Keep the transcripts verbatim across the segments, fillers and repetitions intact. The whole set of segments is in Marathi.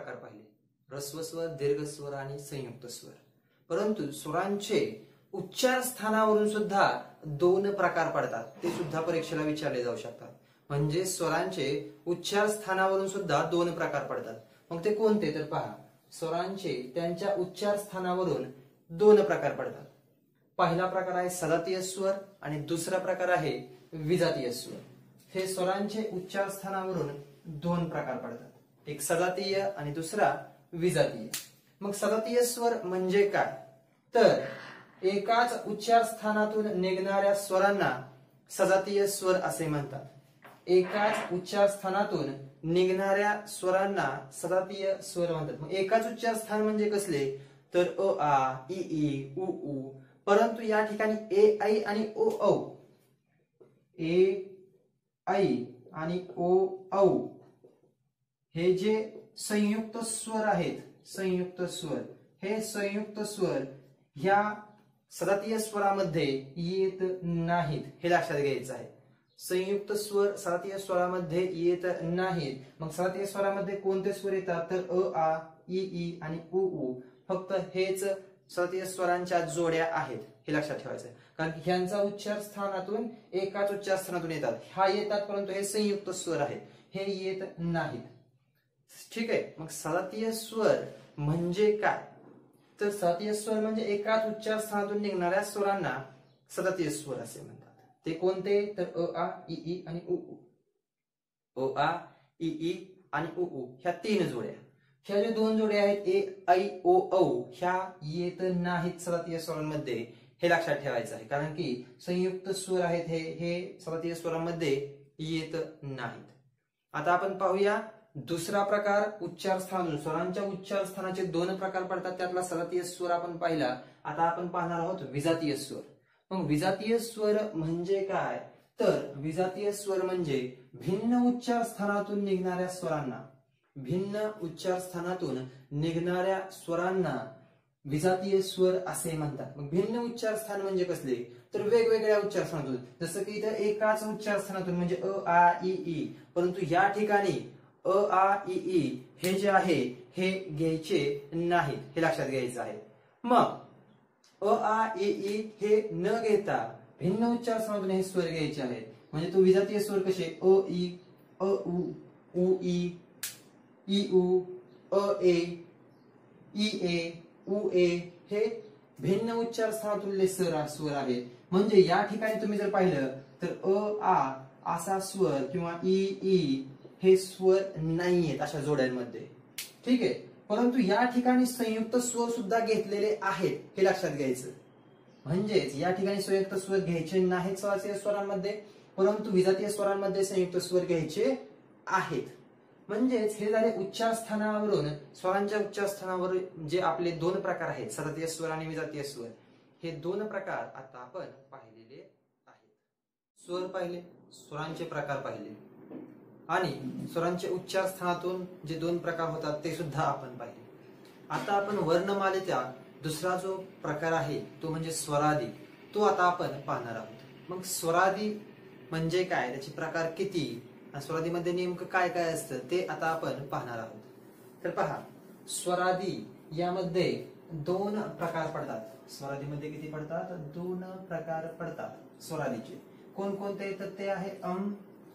प्रकार पाहिले, ह्रस्व स्वर, दीर्घ स्वर आणि संयुक्त स्वर. परंतु स्वरांचे उच्चार स्थानावरून सुद्धा दोन प्रकार पडतात, ते सुद्धा परीक्षेला विचारले जाऊ शकतात. म्हणजे स्वरांचे उच्चार स्थानावरून सुद्धा दोन प्रकार पडतात. मग ते कोणते तर पहा, स्वरांचे त्यांच्या उच्चार स्थानावरून दोन प्रकार पडतात. पहिला प्रकार आहे सजातीय स्वर आणि दुसरा प्रकार आहे विजातीय स्वर. हे स्वरांचे उच्चार स्थानावरून दोन प्रकार पडतात, एक सजातीय आणि दुसरा विजातीय. मग सजातीय स्वर म्हणजे काय तर एकाच उच्चार स्थानातून निघणाऱ्या स्वरांना सजातीय स्वर असे म्हणतात. एकाच उच्चार स्थानातून निघणाऱ्या स्वरांना सजातीय स्वर म्हणतात. मग एकाच उच्चार स्थान म्हणजे कसले तर अ आ, इ ई, उ ऊ. परंतु या ठिकाणी ए ऐ आणि ओ औ, ए ऐ आणि ओ औ हे जे संयुक्त स्वर आहेत, संयुक्त स्वर, हे संयुक्त स्वर ह्या सजातीय स्वरामध्ये येत नाहीत, हे लक्षात घ्यायचं आहे. संयुक्त स्वर सजातीय स्वरामध्ये येत नाहीत. मग सजातीय स्वरामध्ये कोणते स्वर येतात तर अ आ, इ ई आणि उ ऊ. फक्त हेच सजातीय स्वरांच्या जोड्या आहेत, हे लक्षात ठेवायचं आहे. कारण ह्यांचा उच्चार स्थानातून एकाच उच्चार स्थानातून येतात, हा येतात परंतु हे संयुक्त स्वर आहेत, हे येत नाहीत. ठीक आहे. मग सजातीय स्वर म्हणजे काय तर सजातीय स्वर म्हणजे एकाच उच्चार स्थानातून निघणाऱ्या स्वरांना सजातीय स्वर असे म्हणतात. ते कोणते तर अ आ, इ ई आणि उ ऊ. अ आ, इ ई आणि उ ऊ ह्या तीन जोड्या. ह्या ज्या दोन जोड्या आहेत ए ऐ ओ औ ह्या येत नाहीत सजातीय स्वरांमध्ये, हे लक्षात ठेवायचं आहे. कारण की संयुक्त स्वर आहेत हे हे सजातीय स्वरांमध्ये येत नाहीत. आता आपण पाहूया दुसरा प्रकार उच्चार स्थान. स्वरांच्या उच्चार स्थानाचे दोन प्रकार पडतात, त्यातला सजातीय स्वर आपण पाहिला. आता आपण पाहणार आहोत विजातीय स्वर. मग विजातीय स्वर म्हणजे काय तर विजातीय स्वर म्हणजे भिन्न उच्चार स्थानातून निघणाऱ्या स्वरांना, भिन्न उच्चार स्थानातून निघणाऱ्या स्वरांना विजातीय स्वर असे म्हणतात. मग भिन्न उच्चार स्थान म्हणजे कसले तर वेगवेगळ्या उच्चार स्थानातून, जसं की इथं एकाच उच्चार स्थानातून म्हणजे अ आ इ ई, परंतु या ठिकाणी अ आ इ ई हे जे आहे हे घ्यायचे नाहीत, हे लक्षात घ्यायचं आहे. मग अ आ इ ई हे न घेता भिन्न उच्चार स्थानातून हे स्वर घ्यायचे आहेत. म्हणजे तो विजातीय स्वर कसे अ ई, अ उ, उ ई, इ उ, अ ए, इ ए, उ ए हे भिन्न उच्चार स्थानातूनले स्वर आहेत. म्हणजे या ठिकाणी तुम्ही जर पाहिलं तर अ आ असा स्वर किंवा इ ई हे स्वर नाहीयेत अशा जोड्यांमध्ये. ठीक आहे. परंतु या ठिकाणी संयुक्त स्वर सुद्धा घेतलेले आहेत, हे लक्षात घ्यायचं. म्हणजेच या ठिकाणी संयुक्त स्वर घ्यायचे नाहीत सजातीय स्वरांमध्ये, परंतु विजातीय स्वरांमध्ये संयुक्त स्वर घ्यायचे आहेत. म्हणजेच हे झाले उच्चार स्थानावरून, स्वरांच्या उच्चार स्थानावर जे आपले दोन प्रकार आहेत सजातीय स्वर आणि विजातीय स्वर, हे दोन प्रकार आता आपण पाहिलेले आहेत. स्वर पाहिले, स्वरांचे प्रकार पाहिले आणि स्वरांचे उच्चार स्थानातून जे दोन प्रकार होतात ते सुद्धा आपण पाहिले. आता आपण वर्णमालेचा दुसरा जो प्रकार आहे तो म्हणजे स्वरादी, तो आता आपण पाहणार आहोत. मग स्वरादी म्हणजे काय, त्याचे प्रकार किती, स्वरादीमध्ये नेमकं काय काय असतं ते आता आपण पाहणार आहोत. तर पहा, स्वरादी यामध्ये दोन प्रकार पडतात. स्वरादीमध्ये किती पडतात, दोन प्रकार पडतात स्वरादीचे. कोणकोणते तर ते आहे अम,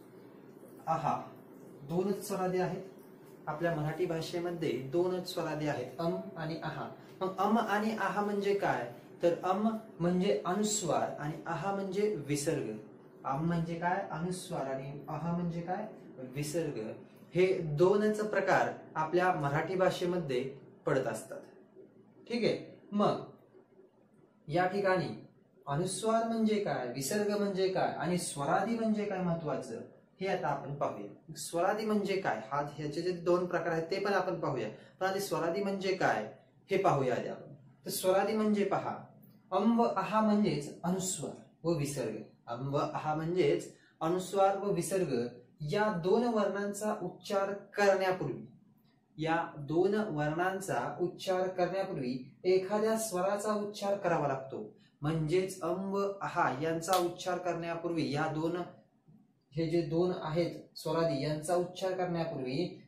आहा. दोनच स्वरादी आहेत आपल्या मराठी भाषेमध्ये, दोनच स्वरादी आहेत अम आणि आहा. मग अम आणि आहा म्हणजे काय तर अम म्हणजे अनुस्वार आणि आहा म्हणजे विसर्ग. अम म्हणजे काय अनुस्वार आणि आहा म्हणजे काय विसर्ग. हे दोनच प्रकार आपल्या मराठी भाषेमध्ये पडत असतात. ठीक आहे. मग या ठिकाणी अनुस्वार म्हणजे काय, विसर्ग म्हणजे काय आणि स्वरादी म्हणजे काय महत्वाचं हे आता आपण पाहूया. स्वरादी म्हणजे काय, हा ह्याचे जे दोन प्रकार आहेत ते पण आपण पाहूया. पण आधी स्वरादी म्हणजे काय हे पाहूया आधी आपण. तर स्वरादी म्हणजे पहा, अम व आहा म्हणजेच अनुस्वार व विसर्ग. अम व आहा म्हणजेच अनुस्वार व विसर्ग या दोन वर्णांचा उच्चार करण्यापूर्वी, या दोन वर्णांचा उच्चार करण्यापूर्वी एखाद्या स्वराचा उच्चार करावा लागतो. म्हणजेच अम व आहा यांचा उच्चार करण्यापूर्वी, या दोन हे जे दोन आहेत स्वरादी यांचा उच्चार करण्यापूर्वी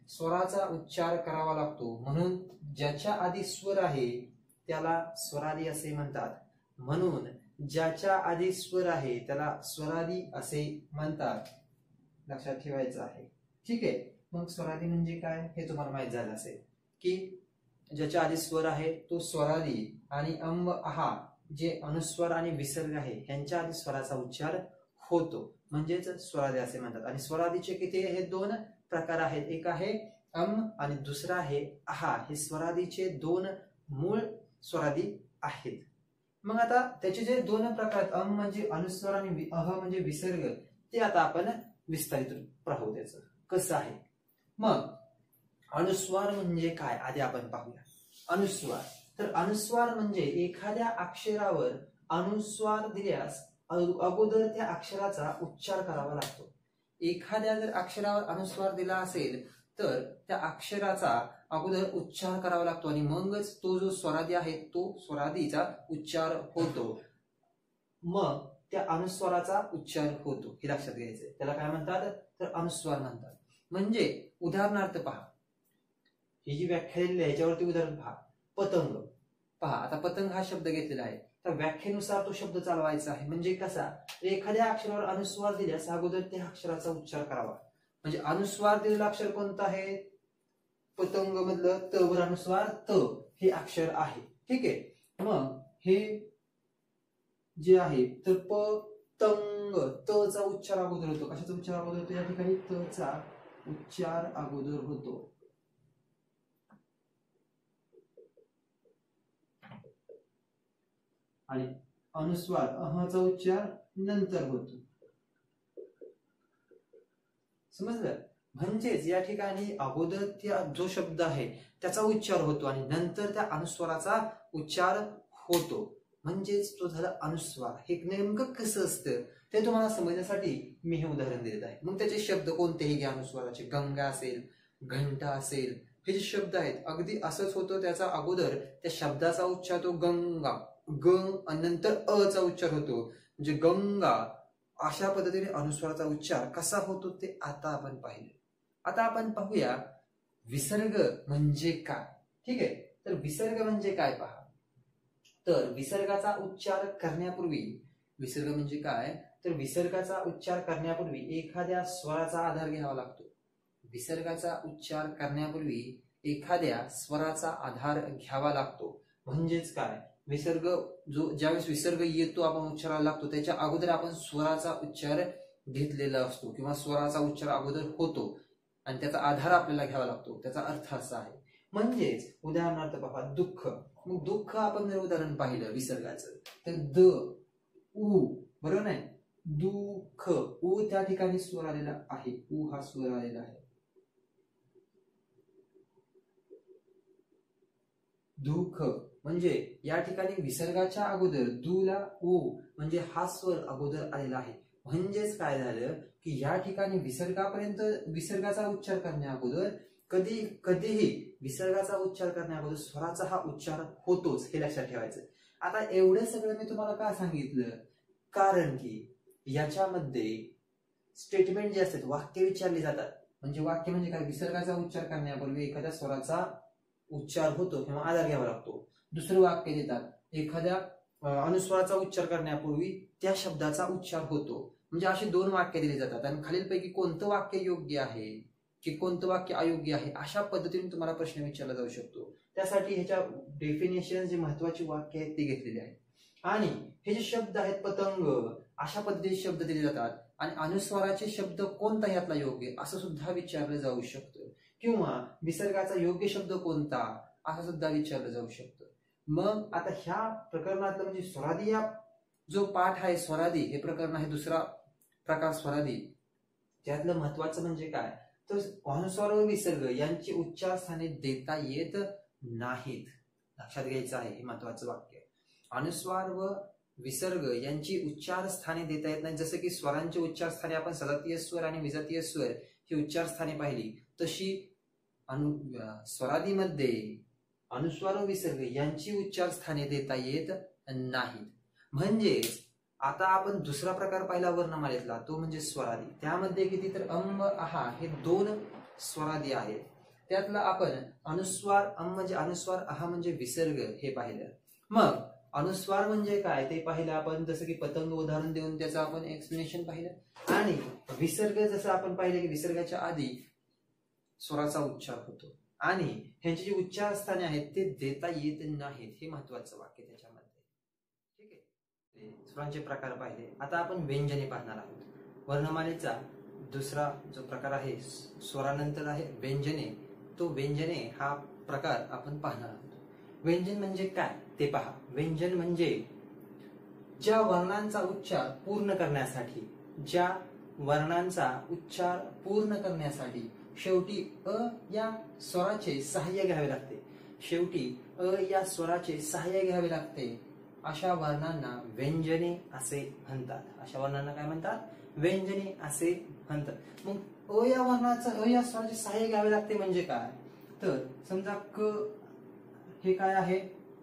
स्वराचा उच्चार करावा लागतो, म्हणून ज्याच्या आधी स्वर आहे त्याला स्वरादी असे म्हणतात. म्हणून ज्याच्या आधी स्वर आहे त्याला स्वरादी असे म्हणतात. लक्षात ठेवायचं आहे. ठीक आहे. मग स्वरादी म्हणजे काय हे तुम्हाला माहित झालं असेल की ज्याच्या आधी स्वर आहे तो स्वरादी, आणि अम आहा जे अनुस्वार आणि विसर्ग आहे यांच्या आधी स्वराचा उच्चार होतो, म्हणजेच स्वरादी असे म्हणतात. आणि स्वरादीचे किती हे दोन प्रकार आहेत. एक आहे अम आणि दुसरा आहे आहा. हे स्वरादीचे दोन मूळ स्वरादी आहेत. मग आता त्याचे जे दोन प्रकार आहेत, अम म्हणजे अनुस्वार आणि अह म्हणजे विसर्ग, ते आता आपण विस्तारित पाहू त्याचं कसं आहे. मग अनुस्वार म्हणजे काय आधी आपण पाहूया. अनुस्वार तर अनुस्वार म्हणजे एखाद्या अक्षरावर अनुस्वार दिल्यास अगोदर त्या अक्षराचा उच्चार करावा लागतो. एखाद्या जर अक्षरावर अनुस्वार दिला असेल तर त्या अक्षराचा अगोदर उच्चार करावा लागतो आणि मगच तो जो स्वरादी आहे तो स्वरादीचा उच्चार होतो. मग त्या अनुस्वाराचा उच्चार होतो हे लक्षात घ्यायचंय. त्याला काय म्हणतात तर अनुस्वार म्हणतात. म्हणजे उदाहरणार्थ पहा, ही जी व्याख्या दिलेली आहे याच्यावरती उदाहरण पहा. पतंग पहा. आता पतंग हा शब्द घेतलेला आहे, तर व्याख्येनुसार तो शब्द चालवायचा आहे. म्हणजे कसा, एखाद्या अक्षरावर अनुस्वार दिल्यास अगोदर त्या अक्षराचा उच्चार करावा. म्हणजे अनुस्वार दिलेलं अक्षर कोणतं आहे, पतंग मधलं त वर अनुस्वार त हे अक्षर आहे. ठीक आहे. मग हे जे आहे तर पतंग त चा उच्चार अगोदर होतो. कशाचा उच्चार अगोदर होतो या ठिकाणी, त चा उच्चार अगोदर होतो. आणि अनुस्वार अहचा उच्चार नंतर होतो. समजलं. म्हणजेच या ठिकाणी अगोदर त्या जो शब्द आहे त्याचा उच्चार होतो आणि नंतर त्या अनुस्वाराचा उच्चार होतो, म्हणजेच तो झाला अनुस्वार. हे नेमकं कसं असतं ते तुम्हाला समजण्यासाठी मी हे उदाहरण देत आहे. मग त्याचे शब्द कोणतेही घ्या अनुस्वाराचे, गंगा असेल, घंटा असेल, हे जे शब्द आहेत अगदी असंच होतं. त्याचा अगोदर त्या शब्दाचा उच्चार तो गंगा ग आणि नंतर अ चा उच्चार होतो, म्हणजे गंगा. अशा पद्धतीने अनुस्वाराचा उच्चार कसा होतो ते आता आपण पाहिले. आता आपण पाहूया विसर्ग म्हणजे काय. ठीक आहे. तर विसर्ग म्हणजे काय पहा. तर विसर्गाचा उच्चार करण्यापूर्वी, विसर्ग म्हणजे काय तर विसर्गाचा उच्चार करण्यापूर्वी एखाद्या स्वराचा आधार घ्यावा लागतो. विसर्गाचा उच्चार करण्यापूर्वी एखाद्या स्वराचा आधार घ्यावा लागतो. म्हणजेच काय, विसर्ग जो ज्यावेळेस विसर्ग येतो आपण उच्चाराला लागतो त्याच्या अगोदर आपण स्वराचा उच्चार घेतलेला असतो किंवा स्वराचा उच्चार अगोदर होतो आणि त्याचा आधार आपल्याला घ्यावा लागतो. त्याचा अर्थ असा आहे. म्हणजेच उदाहरणार्थ पहा दुःख. मग दुःख आपण जर उदाहरण पाहिलं विसर्गाचं तर द उ, बरोबर नाही, दुःख. उ त्या ठिकाणी स्वर आलेला आहे, उ हा स्वर आलेला आहे. दुःख म्हणजे या ठिकाणी विसर्गाच्या अगोदर दूला ओ म्हणजे हा स्वर अगोदर आलेला आहे. म्हणजेच काय झालं की या ठिकाणी विसर्गापर्यंत विसर्गाचा उच्चार करण्या अगोदर कधी कधीही विसर्गाचा उच्चार करण्या अगोदर स्वराचा हा उच्चार होतोच, हे लक्षात ठेवायचं. आता एवढं सगळं मी तुम्हाला का सांगितलं, कारण की याच्यामध्ये स्टेटमेंट जे असतात, वाक्य विचारले जातात. म्हणजे वाक्य म्हणजे काय, विसर्गाचा उच्चार करण्यापूर्वी एखाद्या स्वराचा उच्चार होतो किंवा आधार घ्यावा लागतो. दुसरं वाक्य देतात, एखाद्या अनुस्वाराचा उच्चार करण्यापूर्वी त्या शब्दाचा उच्चार होतो. म्हणजे अशी दोन वाक्य दिली जातात आणि खालीलपैकी कोणतं वाक्य योग्य आहे की कोणतं वाक्य अयोग्य आहे अशा पद्धतीने तुम्हाला प्रश्न विचारला जाऊ शकतो. त्यासाठी ह्याच्या डेफिनेशन जे महत्वाची वाक्य आहेत ते घेतलेले आहेत. आणि हे जे शब्द आहेत पतंग, अशा पद्धतीचे शब्द दिले जातात आणि अनुस्वाराचे शब्द कोणता यातला योग्य असं सुद्धा विचारलं जाऊ शकतं. किंवा विसर्गाचा योग्य शब्द कोणता असं सुद्धा विचारलं जाऊ शकतं. मग आता ह्या प्रकरणातलं म्हणजे स्वरादी या जो पाठ आहे, स्वरादी हे प्रकरण आहे. दुसरा प्रकार स्वरादी, त्यातलं महत्वाचं म्हणजे काय तर अनुस्वार व विसर्ग यांची उच्चार स्थाने देता येत नाहीत. लक्षात घ्यायचं आहे हे महत्वाचं वाक्य. अनुस्वार व विसर्ग यांची उच्चार स्थाने देता येत नाही. जसं की स्वरांची उच्चार स्थाने आपण सजातीय स्वर आणि विजातीय स्वर ही उच्चार स्थाने पाहिली, तशी अनु स्वरादीमध्ये अनुस्वार व विसर्ग यांची उच्चार स्थाने देता येत नाहीत. म्हणजेच आता आपण दुसरा प्रकार पाहिला वर्णमालेतला, तो म्हणजे स्वरादी. त्यामध्ये किती तर अम आहा हे दोन स्वरादी आहेत. त्यातला आपण अनुस्वार अम म्हणजे अनुस्वार अहा म्हणजे विसर्ग हे पाहिलं. मग अनुस्वार म्हणजे काय ते पाहिलं आपण, जसं की पतंग उदाहरण देऊन त्याचं आपण एक्सप्लेनेशन पाहिलं. आणि विसर्ग जसं आपण पाहिलं की विसर्गाच्या आधी स्वराचा उच्चार होतो आणि ह्यांची जी उच्चार स्थाने आहेत ते देता येत नाहीत, हे महत्वाचं वाक्य त्याच्यामध्ये. ठीक आहे, स्वरांचे प्रकार पाहिले. आता आपण व्यंजने पाहणार आहोत. वर्णमालेचा दुसरा जो प्रकार आहे स्वरानंतर आहे व्यंजने, तो व्यंजने हा प्रकार आपण पाहणार आहोत. व्यंजन म्हणजे काय ते पहा. व्यंजन म्हणजे ज्या वर्णांचा उच्चार पूर्ण करण्यासाठी ज्या वर्णांचा उच्चार पूर्ण करण्यासाठी शेवटी अ या स्वराचे सहाय्य घ्यावे लागते शेवटी अ या स्वराचे सहाय्य घ्यावे लागते अशा वर्णांना व्यंजने असे म्हणतात. अशा वर्णांना काय म्हणतात? व्यंजने असे म्हणतात. मग अ या वर्णाचं अ या स्वराचे सहाय्य घ्यावे लागते म्हणजे काय? तर समजा क हे काय आहे?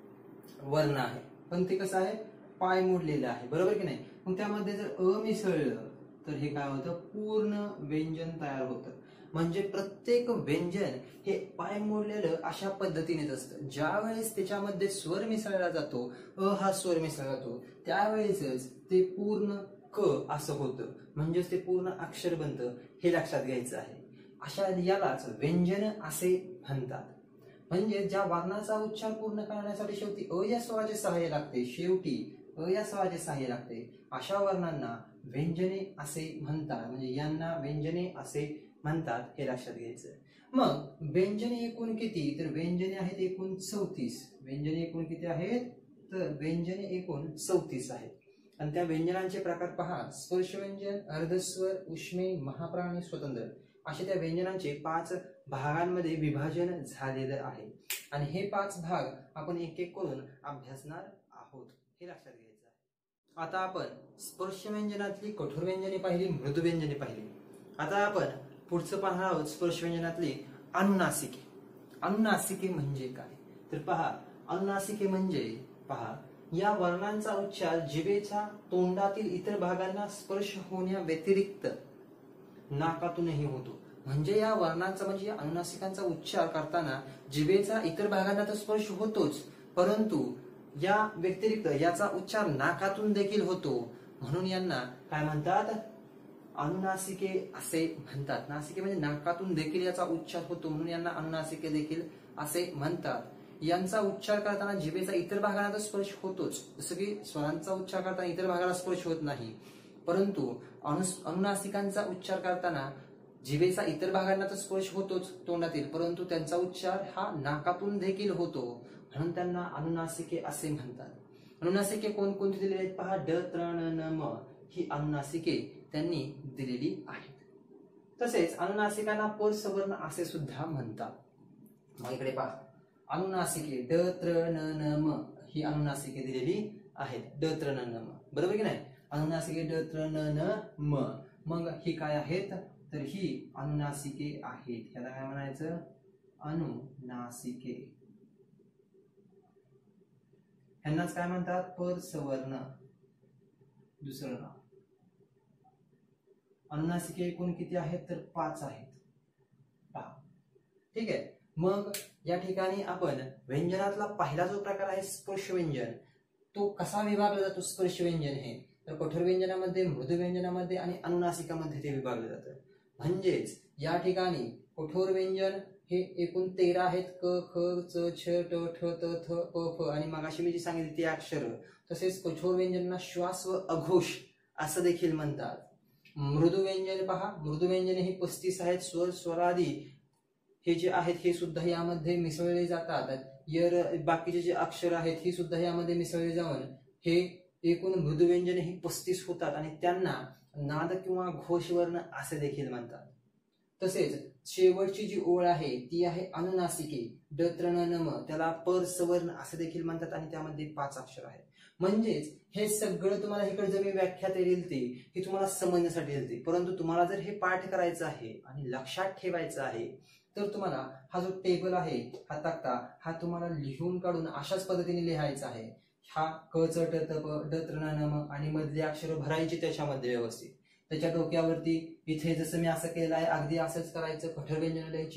वर्ण आहे, पण ते कसं आहे? पाय मोडलेलं आहे, बरोबर की नाही? मग त्यामध्ये जर अ मिसळलं तर हे काय होतं? पूर्ण व्यंजन तयार होतं. म्हणजे प्रत्येक व्यंजन हे पाय मोडलेलं अशा पद्धतीनेच असतं. ज्या वेळेस त्याच्यामध्ये स्वर मिसळला जातो, अ हा स्वर मिसळला जातो, त्यावेळेसच ते पूर्ण क असं होतं, म्हणजेच ते पूर्ण अक्षर बनतं, हे लक्षात घ्यायचं आहे. अशा यालाच व्यंजन असे म्हणतात. म्हणजे ज्या वर्णाचा उच्चार पूर्ण करण्यासाठी शेवटी अ या स्वराचे सहाय्य लागते शेवटी अ या स्वराचे सहाय्य लागते अशा वर्णांना व्यंजने असे म्हणतात. म्हणजे यांना व्यंजने असे म्हणतात, हे लक्षात घ्यायचं. मग व्यंजने एकूण किती? तर व्यंजने आहेत एकूण चौतीस. व्यंजने एकूण किती आहेत? तर व्यंजने एकूण चौतीस आहेत. आणि त्या व्यंजनांचे प्रकार पहा. स्पर्श व्यंजन, अर्धस्वर, उष्मे, महाप्राण आणि स्वतंत्र असे त्या व्यंजनांचे पाच भागांमध्ये विभाजन झालेलं आहे. आणि हे पाच भाग आपण एक एक करून अभ्यासणार आहोत, हे लक्षात घ्यायचं आहे. आता आपण स्पर्श व्यंजनातली कठोर व्यंजने पाहिली, मृदू व्यंजने पाहिली. आता आपण पुढचं पाहणार आहोत स्पर्श व्यंजनातली अनुनासिके. अनुनासिके म्हणजे काय? तर पहा, अनुनासिके म्हणजे पहा या वर्णांचा उच्चार जिभेच्या तोंडातील इतर भागांना स्पर्श होण्या व्यतिरिक्त नाकातूनही होतो. म्हणजे या वर्णांचा म्हणजे या अनुनासिकांचा उच्चार करताना जिभेचा इतर भागांना तर स्पर्श होतोच, परंतु या व्यतिरिक्त याचा उच्चार नाकातून देखील होतो. म्हणून यांना काय म्हणतात? अनुनासिके असे म्हणतात. नासिके म्हणजे नाकातून देखील याचा उच्चार होतो, म्हणून यांना अनुनासिके देखील असे म्हणतात. यांचा उच्चार करताना जिभेचा इतर भागांना तर स्पर्श होतोच, जसं की स्वरांचा उच्चार करताना इतर भागाला स्पर्श होत नाही, परंतु अनुनासिकांचा उच्चार करताना जिभेचा इतर भागांना तर स्पर्श होतोच तोंडातील, परंतु त्यांचा उच्चार हा नाकातून देखील होतो, म्हणून त्यांना अनुनासिके असे म्हणतात. अनुनासिके कोणकोणती दिलेली आहेत पहा. ड, त्र, न, न, म ही अनुनासिके त्यांनी दिलेली आहेत. तसेच अनुनासिकांना परसवर्ण असे सुद्धा म्हणतात. मग इकडे पहा, अनुनासिके ड, त्र, न, न, म ही अनुनासिके दिलेली आहेत. ड, त्र, न, न, म, बरोबर की नाही? अनुनासिके ड, त्र, न, न, म. मग ही काय आहेत? तर ही अनुनासिके आहेत. याला काय म्हणायचं? अनुनासिके. ह्यांनाच काय म्हणतात? परसवर्ण. दुसरं नाव. अनुनासिके एकूण किती आहेत? तर पाच आहेत. पहा, ठीक आहे. मग या ठिकाणी आपण व्यंजनातला पहिला जो प्रकार आहे स्पर्श व्यंजन, तो कसा विभागला जातो? स्पर्श व्यंजन हे तर कठोर व्यंजनामध्ये, मृदू व्यंजनामध्ये आणि अनुनासिकामध्ये ते विभागलं जातं. म्हणजेच या ठिकाणी कठोर व्यंजन हे एकूण तेरा आहेत. क, ख, च, छ, ट, ठ, त, थ, प, फ आणि मगाशी मी जी सांगितली ती अक्षर. तसेच कठोर व्यंजनांना श्वास व अघोष असं देखील म्हणतात. मृदू व्यंजन पहा, मृदू व्यंजने ही पस्तीस आहेत. स्वर, स्वरादी हे जे आहेत हे सुद्धा यामध्ये मिसळले जातात. यर बाकीचे जे अक्षर आहेत ही सुद्धा यामध्ये मिसळले जाऊन हे एकूण मृदू व्यंजने ही पस्तीस होतात आणि त्यांना नाद किंवा घोषवर्ण असे देखील म्हणतात. तसेच शेवटची जी ओळ आहे ती आहे अनुनासिके ड, त्र, न, न, म, त्याला परसवर्ण असे देखील म्हणतात आणि त्यामध्ये पाच अक्षर आहेत. म्हणजेच हे सगळं तुम्हाला इकडे जर मी व्याख्या दिली ती ही तुम्हाला समजण्यासाठी दिली, परंतु तुम्हाला जर हे पाठ करायचं आहे आणि लक्षात ठेवायचं आहे तर तुम्हाला हा जो टेबल आहे, हा तक्ता, हा तुम्हाला लिहून काढून अशाच पद्धतीने लिहायचा आहे. हा क, च, ट, त, प, ड, त्र, न, न, म आणि मधली अक्षर भरायची त्याच्यामध्ये व्यवस्थित. त्याच्या डोक्यावरती इथे जसं मी असं केलं आहे अगदी असंच करायचं. कठोर व्यंजन लिहायची.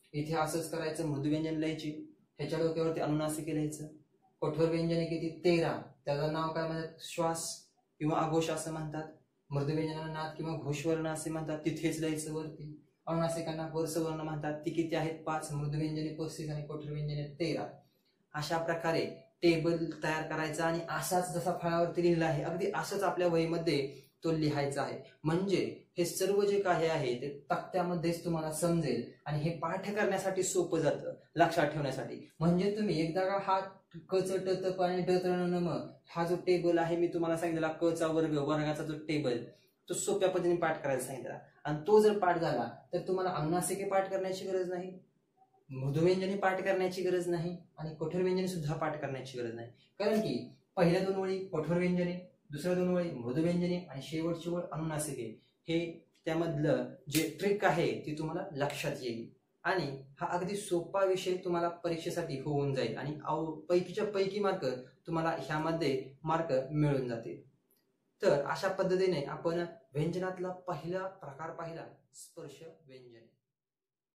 इथे असंच करायचं, मृदू व्यंजन लिहायची, ह्याच्या डोक्यावरती अनुनासिके लिहायचं. कठोर व्यंजने किती? तेरा. त्याचं नाव काय म्हणतात? श्वास किंवा आघोष असं म्हणतात. मृदू व्यंजनांना नाद किंवा घोषवर्ण असे म्हणतात, तिथेच लिहायचं वरती. अनुनासिकांना वर्षवर्ण म्हणतात, ती किती आहेत? पाच. मृदू व्यंजने पस्तीस आणि कठोर व्यंजने तेरा. अशा प्रकारे टेबल तयार करायचा आणि असाच जसा फळावरती लिहिला आहे अगदी असंच आपल्या वहीमध्ये तो लिहायचा आहे. म्हणजे हे सर्व जे काही आहे ते तक्त्यामध्येच तुम्हाला समजेल आणि हे पाठ करण्यासाठी सोपं जातं, लक्षात ठेवण्यासाठी. म्हणजे तुम्ही एकदा का हा क च ट त प आणि ड त्र न म हा जो टेबल आहे मी तुम्हाला सांगितलेला क चा वर्ग वर्गाचा जो टेबल तो सोप्या पद्धतीने पाठ करायला सांगितला आणि तो जर पाठ झाला तर तुम्हाला अनुनासिके पाठ करण्याची गरज नाही, मृदू व्यंजने पाठ करण्याची गरज नाही आणि कठोर व्यंजने सुद्धा पाठ करण्याची गरज नाही. कारण की पहिल्या दोन ओळी कठोर व्यंजने, दुसऱ्या दोन ओळी मृदू व्यंजने आणि शेवटची ओळ अनुनासिके. हे त्यामधलं जे ट्रिक आहे ती तुम्हाला लक्षात येईल आणि हा अगदी सोपा विषय तुम्हाला परीक्षेसाठी होऊन जाईल आणि पैकीच्या पैकी मार्क तुम्हाला ह्यामध्ये मार्क मिळून जातील. तर अशा पद्धतीने आपण व्यंजनातला पहिला प्रकार पाहिला, स्पर्श व्यंजने.